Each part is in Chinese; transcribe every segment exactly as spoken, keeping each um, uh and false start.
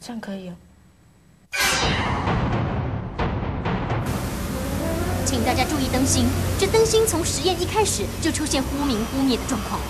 像可以哦。 请大家注意灯芯，这灯芯从实验一开始就出现忽明忽灭的状况。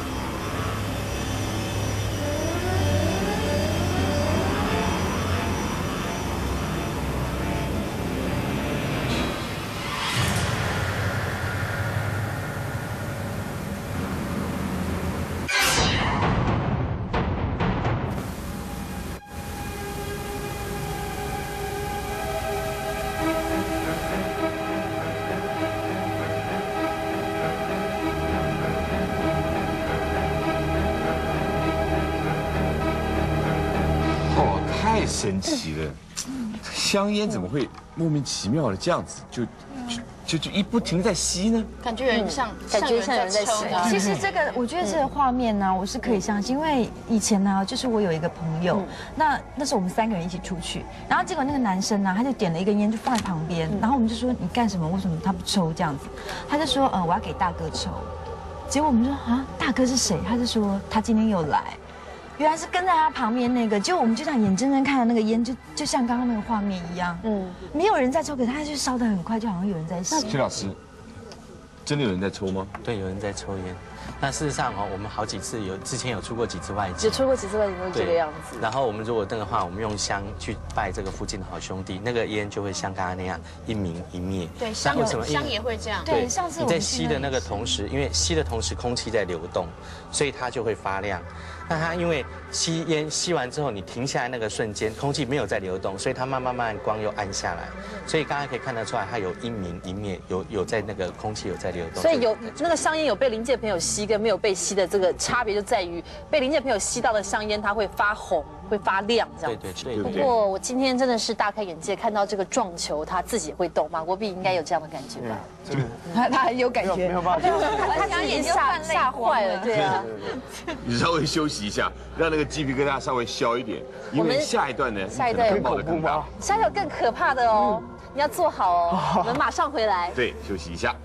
太神奇了！香烟怎么会莫名其妙的这样子就就就就一不停在吸呢？ 感觉有点像， 感觉像有人在吸。 其实这个，我觉得这个画面呢，我是可以相信，因为以前呢，就是我有一个朋友，那那时候我们三个人一起出去，然后结果那个男生呢，他就点了一根烟就放在旁边，然后我们就说你干什么？为什么他不抽这样子？他就说呃我要给大哥抽，结果我们说啊大哥是谁？他就说他今天有来。 原来是跟在他旁边那个，就我们就这样眼睁睁看着那个烟，就就像刚刚那个画面一样，嗯，没有人在抽，可他就烧得很快，就好像有人在吸。 薛老师，真的有人在抽吗？ 对，有人在抽烟。那事实上哦，我们好几次有之前有出过几次外景， 有出过几次外景都是这个样子。 然后我们如果那个话，我们用香去拜这个附近的好兄弟，那个烟就会像刚刚那样一明一灭。 对，香为什么香也会这样？ 对，上次你在吸的那个同时，因为吸的同时空气在流动，所以它就会发亮。 那它因为吸烟吸完之后，你停下来那个瞬间，空气没有在流动，所以它慢慢慢慢光又暗下来，所以刚才可以看得出来，它有一明一灭，有有在那个空气有在流动。 所以有那个香烟有被临界朋友吸跟没有被吸的这个差别就在于，被临界朋友吸到的香烟它会发红，会发亮这样。 对对对。 不过我今天真的是大开眼界，看到这个撞球它自己也会动，马国碧应该有这样的感觉吧？ 他他很有感觉， 没有办法， 他刚刚眼睛吓吓坏了，对啊。 你稍微休息一下，让那个鸡皮疙瘩稍微消一点，因为下一段呢， 下一段有冒得更大， 下一段有更可怕的哦，你要做好哦。我们马上回来。 对，休息一下。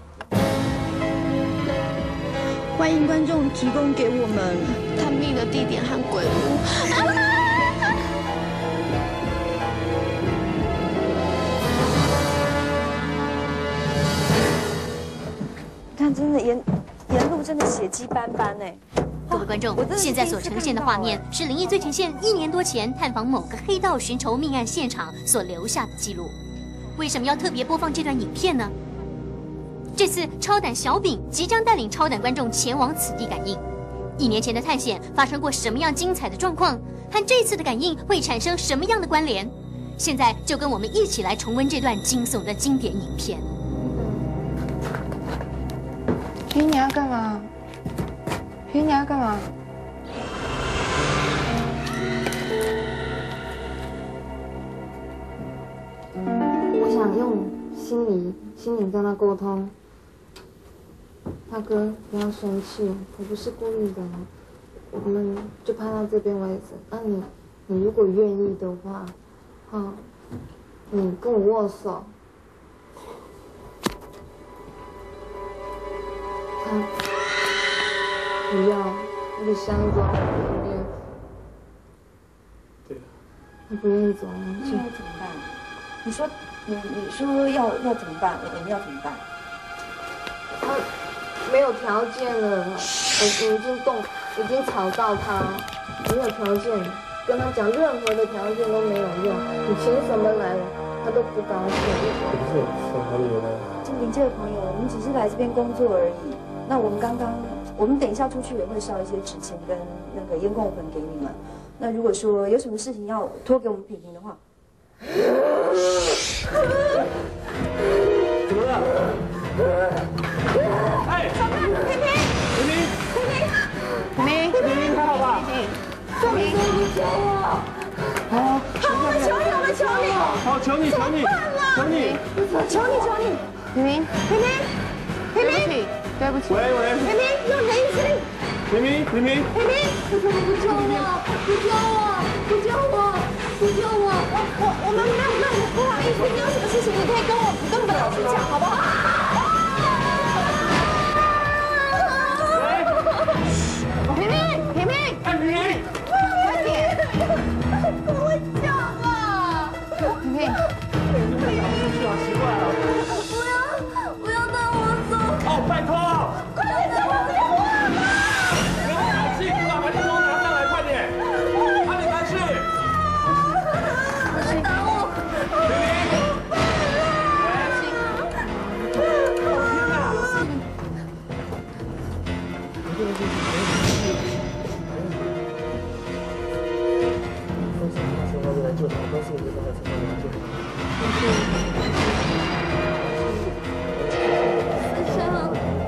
欢迎观众提供给我们探秘的地点和鬼屋。 看，真的沿沿路真的血迹斑斑哎。 各位观众，现在所呈现的画面是《灵异最前线》一年多前探访某个黑道寻仇命案现场所留下的记录。为什么要特别播放这段影片呢？这次超胆小饼即将带领超胆观众前往此地感应。一年前的探险发生过什么样精彩的状况？和这次的感应会产生什么样的关联？现在就跟我们一起来重温这段惊悚的经典影片。 皮，你要干嘛？ 皮，你要干嘛？ 我想用心理心灵跟他沟通。大哥，不要生气，我不是故意的，我们就拍到这边为止。那你，你如果愿意的话，好，你跟我握手。他不要。 那个箱子在里面，对，他不愿意走， 那要怎么办？你说，你你说要要怎么办？我们要怎么办？ 他没有条件了，我我已经动，已经吵到他，没有条件，跟他讲任何的条件都没有用，你请什么来，他都不高兴。 不是什么理由呢？ 就您这位朋友，我们只是来这边工作而已。那我们刚刚。 我们等一下出去也会烧一些纸钱跟那个烟供粉给你们。那如果说有什么事情要托给我们品评的话， 怎么了？哎，小哥，平平，平平，平平，平平，还好吧？ 平平，你救我！ 好， 好，我们求你，我们求你， 好，求你，求你，求你， 求你，求你， 平平， 平平，平平。 对不起， 喂喂， 平平，用你的意思力， 平平，平平， 平平，不救我，不救我，不救我，不救我，不救我，我我我们没有任何不好意思，你有什么事情你可以跟我跟我们老师讲，好不好？ 平平，平平， 哎，平平， 快点，我救拜托！快点给我电话吧！你们拿气鼓啊，把电话拿上来，快点！阿明没事。 快打我！ 玲玲。 救他，告诉我们他的情况，然后救他。思生，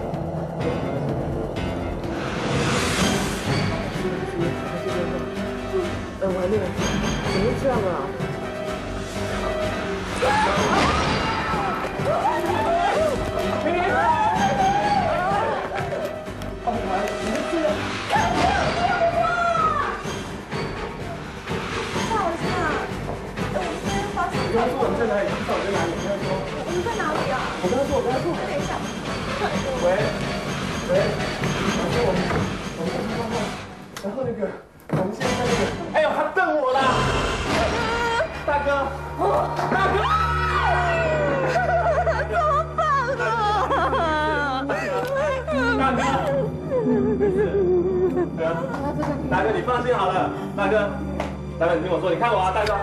哎，我还没有，怎么会这样啊？明明，哦，你们这样，看不你刚说我们在哪里？你知道我在哪里？你刚说我们在哪里啊？我刚说，我刚说，等一下。喂，喂，我说我们，我们在慢慢，然后那个，我们现在那个，哎呦，他瞪我啦！大哥，大哥，怎么办啊？大哥，没事，对啊，大哥你放心好了，大哥，大哥你听我说，你看我啊，大哥。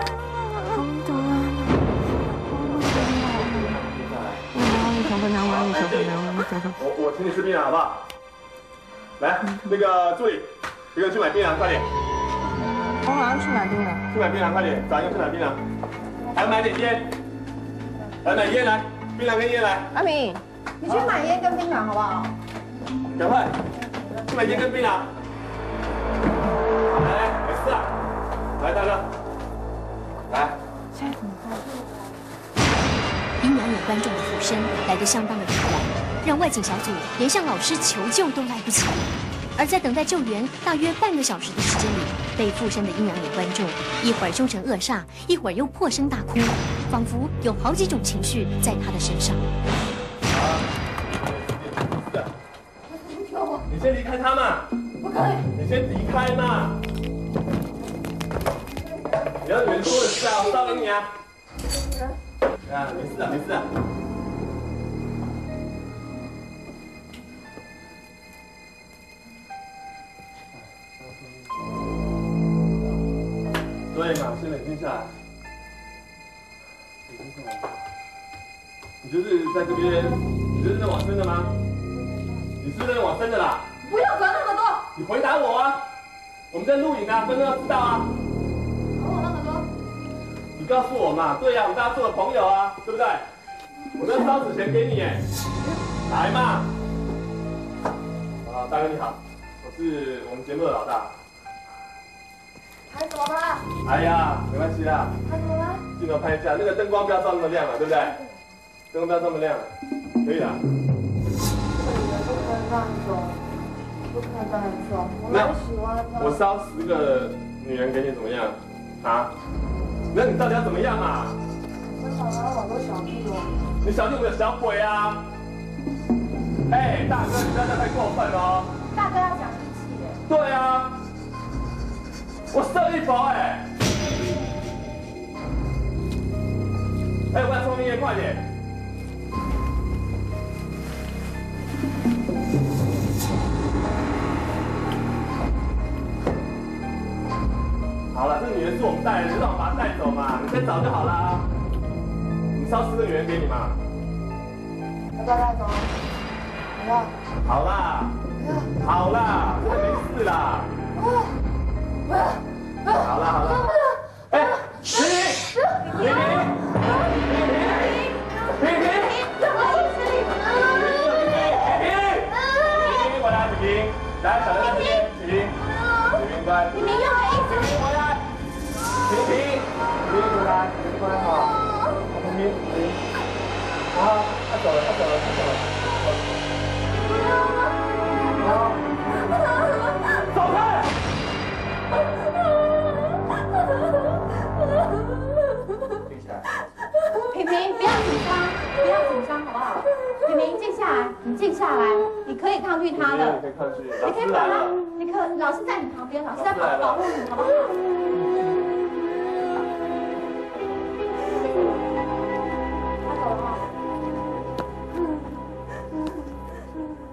我我请你吃槟榔好不好？来，那个助理，一个人去买槟榔，快点。 我马上去买槟榔。 去买槟榔，快点，找一个去买槟榔。还买点烟，来买烟来，槟榔跟烟来。 阿明，你去买烟跟槟榔好不好？ 赶快，去买烟跟槟榔。来来，没事啊。来，大哥，来。 现在怎么办？ 阴阳眼观众的附身来得相当的突然，让外景小组连向老师求救都来不及。而在等待救援大约半个小时的时间里，被附身的阴阳眼观众一会儿凶神恶煞，一会儿又破声大哭，仿佛有好几种情绪在他的身上。 你先离开他嘛！不可以！你先离开嘛！你要人多的事啊，我招领你啊！ 啊，没事啊，没事啊。对嘛，先冷静下来。冷静下来。你就是在这边，你就是在往生的吗？你是不是在往生的啦？ 不要管那么多。 你回答我啊！我们在录影啊，观众要知道啊。 管我那么多。 你告诉我嘛，对呀、啊，我们大家做的朋友啊，对不对？我这烧纸钱给你，哎，来嘛！啊，大哥你好，我是我们节目的老大。 还怎么了？ 哎呀，没关系啦。 还怎么了？ 镜头拍一下，那个灯光不要照那么亮了，对不对？灯光不要这么亮，可以啦。 这个女人不可以乱走，不可以乱走。我蛮喜欢的。 我烧十个女人给你怎么样？啊？那你到底要怎么样嘛？ 我找到好多小屁哦。 你小弟我有小鬼啊！哎，大哥，你不要再太过分哦。 大哥要讲义气的。 对啊，我射一佛哎！哎，我要冲音乐，快点！好了，这个女人是我们带的，就让我把她带走嘛，你先找就好啦。我们烧十个女人给你嘛。 要不要带走？不要。 好啦，好啦，这个没事啦。好啦好啦。哎，平平，平平，平平，平平，怎么回事？平平，平平，我来，平平，来，小人在这边，平平，平平乖，平平又来一次，回来，平平，平平回来，平平乖哈，平平，平平，好，他走了，他走了，他走了。走开！ 平平，不要紧张，不要紧张，好不好？平平，静下来，你静下来，你可以抗拒他的， 你可以抗拒， 你可以把他，你可老师在你旁边，老师在保保护你，好不好？他走了。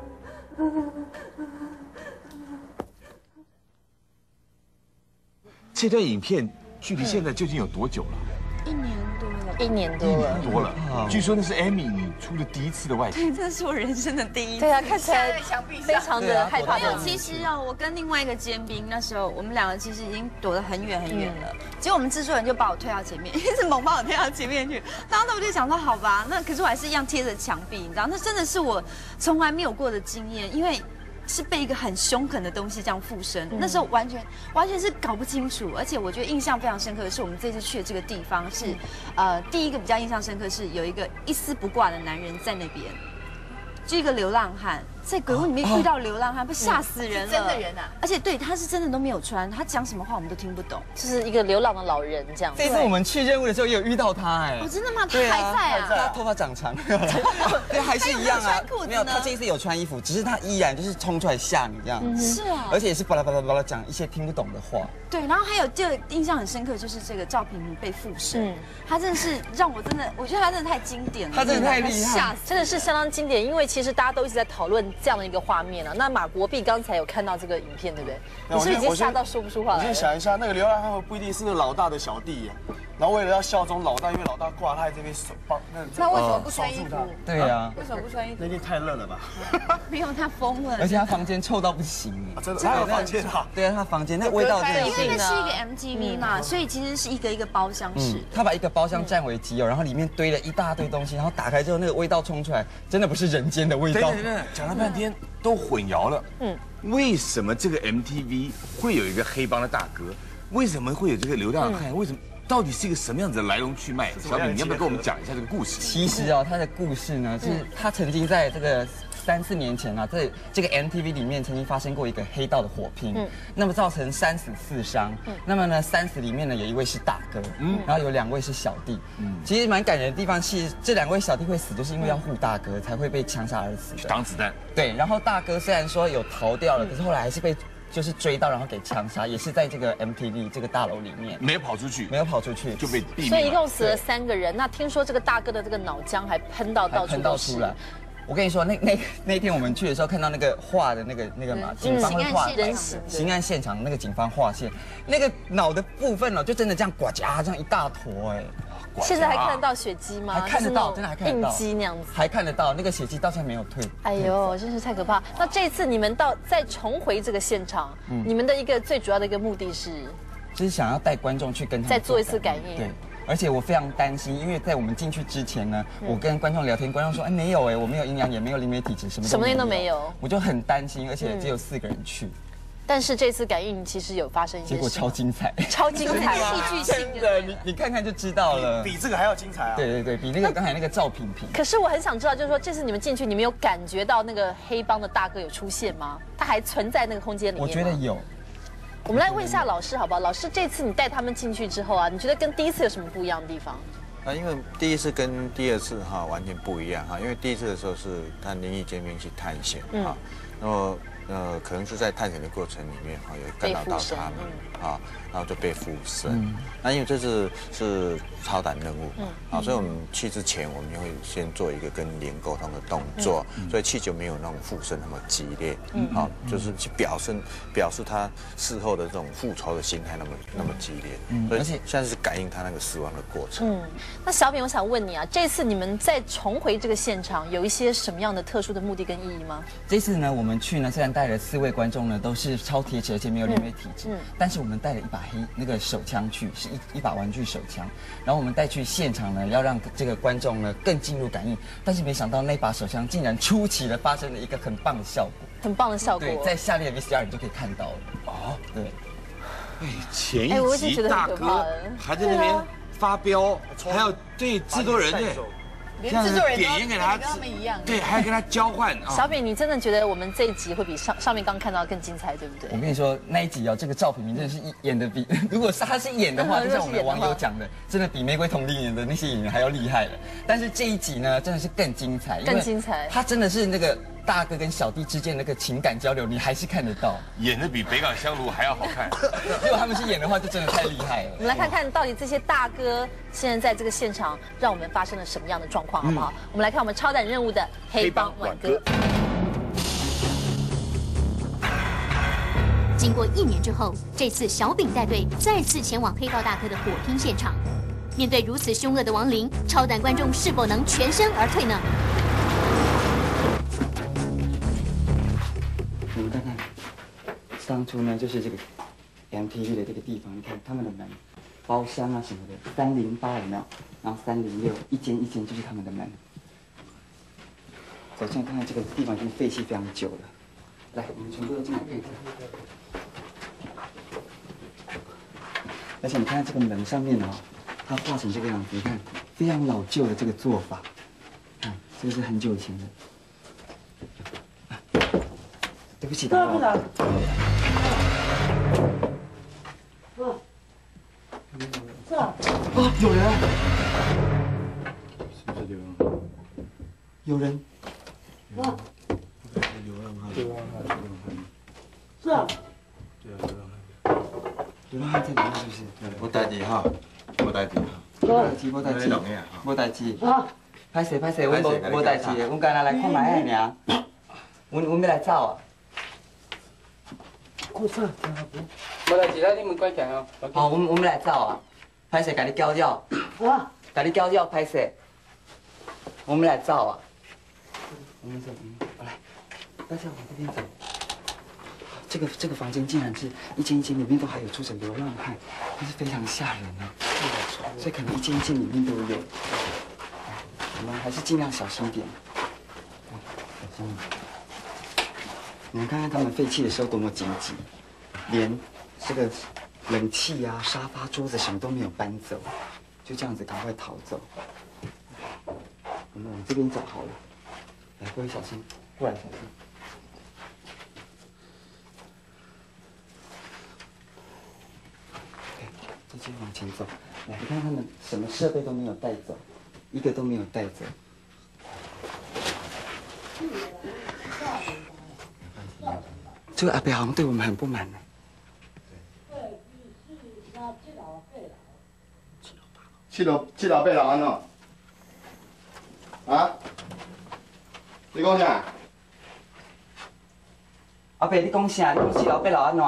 这段影片距离现在究竟有多久了？ 一年多了， 一年多了， 多了。据说那是 Amy 你出的第一次的外景。 对，这是我人生的第一次。 对啊，看起来非常的害怕。 没有，其实啊，我跟另外一个尖兵那时候，我们两个其实已经躲得很远很远了。结果我们制作人就把我推到前面，一直猛把我推到前面去。然后那我就想说，好吧，那可是我还是一样贴着墙壁，你知道，那真的是我从来没有过的经验，因为。是被一个很凶狠的东西这样附身，那时候完全完全是搞不清楚，而且我觉得印象非常深刻的是，我们这次去的这个地方是，呃，第一个比较印象深刻是有一个一丝不挂的男人在那边，就一个流浪汉。在鬼屋里面遇到流浪汉，被吓死人了。 真的人啊！ 而且对，他是真的都没有穿，他讲什么话我们都听不懂， 就是一个流浪的老人这样。 这次我们去任务的时候也有遇到他哎。 哦，真的吗？他还在啊？ 他头发长长，对，还是一样啊。没有，他这一次有穿衣服，只是他依然就是冲出来吓你这样。 是啊。 而且也是巴拉巴拉巴拉讲一些听不懂的话。 对，然后还有第二印象很深刻就是这个赵平平被附身，嗯，他真的是让我真的，我觉得他真的太经典了， 他真的太厉害， 吓死， 真的是相当经典。因为其实大家都一直在讨论这样的一个画面。那马国碧刚才有看到这个影片，对不对？你是已经吓到说不出话来了。 我先想一下，那个流浪汉不一定是老大的小弟，然后为了要效忠老大，因为老大挂他在这边手帮那那为什么不穿衣服？ 对呀， 为什么不穿衣服？ 那天太热了吧？ 没有，他疯了。 而且他房间臭到不行， 真的。他有房间啊？ 对啊，他房间那味道真的。 因为那是一个 M T V 嘛，所以其实是一个一个包厢式。 他把一个包厢占为己有，然后里面堆了一大堆东西，然后打开之后那个味道冲出来，真的不是人间的味道。 对对对，讲了半天都混淆了。嗯。为什么这个 M T V 会有一个黑帮的大哥？为什么会有这个流浪汉？为什么？到底是一个什么样子的来龙去脉？小品，你要不要跟我们讲一下这个故事？ 其实哦，他的故事呢，是他曾经在这个三四年前啊，在这个 M T V 里面曾经发生过一个黑道的火拼，嗯，那么造成三死四伤，嗯，那么呢，三死里面呢有一位是大哥，嗯，然后有两位是小弟，嗯，其实蛮感人的地方是这两位小弟会死，就是因为要护大哥才会被枪杀而死的， 挡子弹。对， 然后大哥虽然说有逃掉了，可是后来还是被。就是追到，然后给枪杀，也是在这个 M T V 这个大楼里面， 没有跑出去， 没有跑出去就被毙命。 所以一共死了三个人。那听说这个大哥的这个脑浆还喷到到处都是。 我跟你说，那那那天我们去的时候，看到那个画的那个那个嘛，警方会画人形刑案现场那个警方画线，那个脑的部分哦，就真的这样呱夹这样一大坨哎。 现在还看得到血迹吗？ 还看得到，真的还看得到印记那样子， 还看得到那个血迹到现在没有退。 哎呦，真是太可怕！那这次你们到再重回这个现场，你们的一个最主要的一个目的是， 就是想要带观众去跟他再做一次感应。 对。而且我非常担心，因为在我们进去之前呢，我跟观众聊天，观众说，哎，没有哎，我没有阴阳眼，没有灵媒体质，什么什么东西都没有，我就很担心，而且只有四个人去。 但是这次感应其实有发生一些， 结果超精彩， 超精彩，戏剧性的，你你看看就知道了， 比这个还要精彩啊！ 对对对，比那个刚才那个赵萍萍。 可是我很想知道，就是说这次你们进去，你们有感觉到那个黑帮的大哥有出现吗？他还存在那个空间里面吗？ 我觉得有。 我们来问一下老师好不好？老师，这次你带他们进去之后啊，你觉得跟第一次有什么不一样的地方？ 啊，因为第一次跟第二次哈完全不一样哈，因为第一次的时候是看灵异尖兵去探险哈，然后呃可能是在探险的过程里面哈有干扰到他们啊，然后就被附身。那因为这次是超胆任务啊，所以我们去之前我们会先做一个跟灵沟通的动作，所以气球没有那种附身那么激烈，啊，就是去表示表示他事后的这种复仇的心态那么那么激烈，所以现在是感应他那个死亡的过程。 嗯，那小品，我想问你啊，这次你们再重回这个现场，有一些什么样的特殊的目的跟意义吗？ 这次呢，我们去呢，虽然带了四位观众呢，都是超贴切，而且没有灵媒体质，但是我们带了一把黑那个手枪去，是一一把玩具手枪，然后我们带去现场呢，要让这个观众呢更进入感应，但是没想到那把手枪竟然出奇的发生了一个很棒的效果， 很棒的效果， 对，在下列的 V C R 你就可以看到了。哦，对， 哎，前一集大哥还在那边发飙，还有对制作人对。 连制作人点烟给他， 跟他们一样， 对，还要跟他交换。 小品，你真的觉得我们这一集会比上上面刚看到更精彩，对不对？ 我跟你说，那一集哦，这个赵品明真的是演的比，如果是他是演的话，就像我们网友讲的，真的比玫瑰童林演的那些演员还要厉害了。但是这一集呢，真的是更精彩， 更精彩。 他真的是那个大哥跟小弟之间那个情感交流，你还是看得到， 演的比北港香炉还要好看。 如果他们是演的话，就真的太厉害了。 我们来看看到底这些大哥现在在这个现场让我们发生了什么样的状况，好不好？我们来看我们超胆任务的黑帮挽歌。 经过一年之后，这次小炳带队再次前往黑道大哥的火拼现场。面对如此凶恶的亡灵，超胆观众是否能全身而退呢？ 你们看看，当初呢就是这个 M T V 的这个地方，你看他们的门、包厢啊什么的，三零八有没有？然后三零六，一间一间就是他们的门。走进来看看，这个地方已经废弃非常久了。来，我们全部都进来看一下。而且你看看这个门上面哦，它画成这个样子，你看非常老旧的这个做法，看这是很久以前的。啊、对不起，打扰了。 是啊。 啊，有人啊！ 是不是流浪汉？ 有人。 啊。 流浪汉。流浪汉。流浪汉。 是啊。 对啊，流浪汉。 流浪汉在里面是不是？ 无代志哈，无代志。 无代志，无代志，无代志。啊！歹势歹势，阮无无代志的，阮今日来看卖个尔。阮阮要来走啊。 过啥？ 无代志啦，你门关起来哦。 好，我们我们来走啊。歹势，甲你叫叫。啊！甲你叫叫，歹势。我们来走啊。我们走，我来。大家往这边走。这个这个房间竟然是一间一间里面都还有住着流浪汉，真是非常吓人啊！所以可能一间一间里面都有。我们还是尽量小心点。小心。你们看看他们废弃的时候多么紧急，连这个冷气啊、沙发、桌子什么都没有搬走，就这样子赶快逃走。我们往这边走好了。来，各位小心，过来小心。再继续往前走，来，你看他们什么设备都没有带走，一个都没有带走。这个阿伯好像对我们很不满呢。 七楼七楼八楼安怎？啊？你讲啥？ 阿伯，你讲啥？你讲七楼八楼安怎？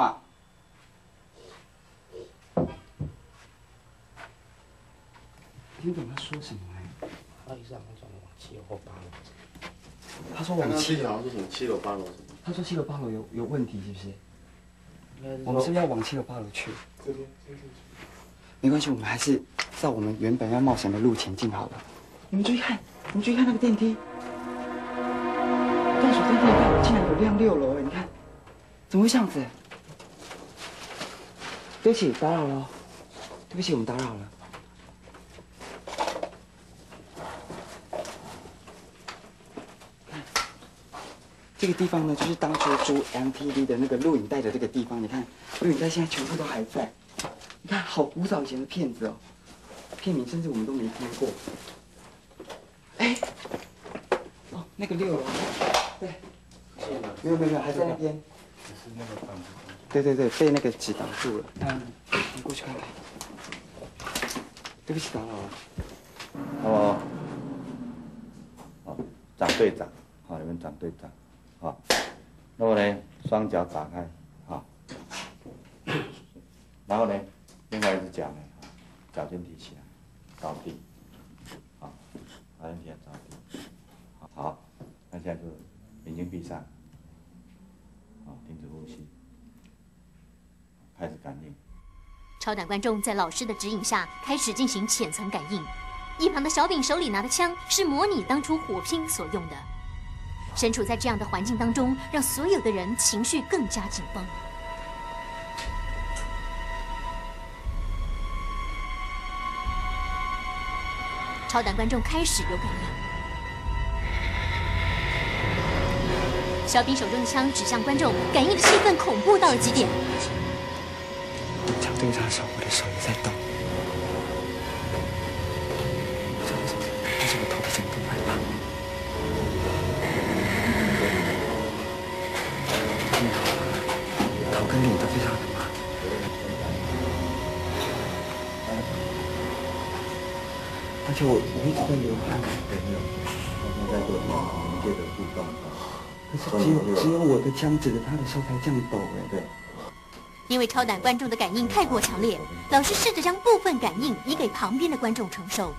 听懂他说什么哎？ 他意思好像讲往七楼或八楼。 他说往七楼，好像说什么七楼八楼什么？ 他说七楼八楼有有问题是不是？我们是不是要往七楼八楼去？ 这边， 没关系，我们还是照我们原本要冒险的路前进好了。你们注意看，你们注意看那个电梯，但手电电看竟然有亮六楼哎！你看，怎么会这样子？对不起，打扰了，对不起，我们打扰了。这个地方呢，就是当初租 M T V 的那个录影带的这个地方。你看，录影带现在全部都还在。你看，好古早以前的片子哦，片名甚至我们都没听过。哎，哦，那个六楼，对，没有没有没有，还在那边。 只是那个房子。 对对对，被那个纸挡住了。嗯，你过去看看。对不起，打扰了。 哦，好，长队长，好，你们长队长。好，然后呢，双脚打开，好，然后呢，另外一只脚呢，脚尖提起来，着地，好，脚尖提来着地，好，好，那现在就眼睛闭上，好，停止呼吸，开始感应。 超胆观众在老师的指引下开始进行浅层感应，一旁的小炳手里拿的枪是模拟当初火拼所用的。身处在这样的环境当中，让所有的人情绪更加紧绷。超胆观众开始有感应，小炳手中的枪指向观众，感应的气氛恐怖到了极点。 蒋队长的手，我的手也在动。但是我头皮整个都害怕。头跟脸都非常的麻。而且我我一直在流汗。 没有，现在做临界的互动。 可是只有只有我的枪指着他的时候才这样抖哎。 对。 因为超胆观众的感应太过强烈，老师试着将部分感应移给旁边的观众承受。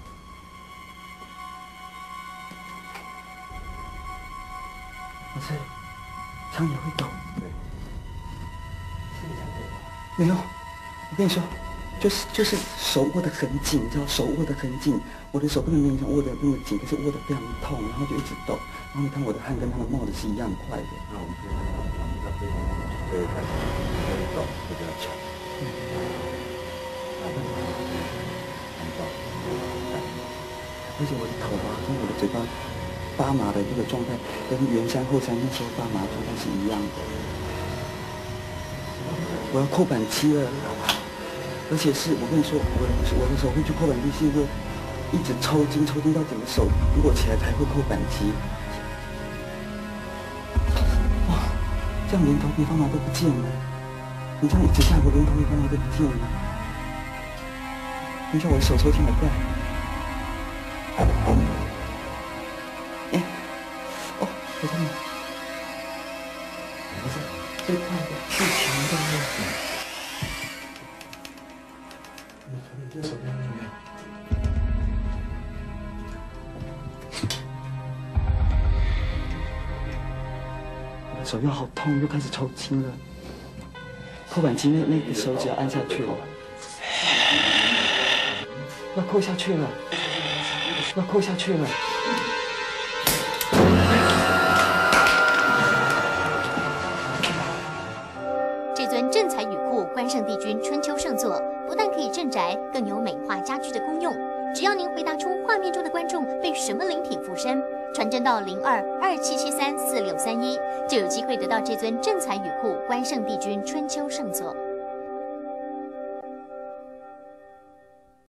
老师，枪也会抖。对。没有，我跟你说，就是就是手握得很紧，你知道，手握得很紧，我的手不能跟你讲握得那么紧，可是握得非常痛，然后就一直抖。然后你看我的汗跟他们冒的是一样快的。那我们可以看到旁边的背后，可以看到会抖，会比较强。嗯。而且我的头啊，跟我的嘴巴发麻的这个状态，跟圆山后山那时候发麻状态是一样的。我要扣扳机了，而且是我跟你说，我的我的手会去扣扳机，是一个一直抽筋，抽筋到整个手如果起来才会扣扳机。哇，这样连头皮发麻都不见了，你这样一直下，我连头皮发麻都不见了。你看我的手抽筋还在。哎，哦，我看到，不是最快的，最强的。你从你这手边有没有？我的手又好痛，又开始抽筋了。扣扳机那那个手指要按下去了，要扣下去了。要扣下去了。 这尊镇彩雨库关圣帝君春秋圣座，不但可以镇宅，更有美化家居的功用。只要您回答出画面中的观众被什么灵体附身，传真到零二二七七三四六三一，就有机会得到这尊镇彩雨库关圣帝君春秋圣座。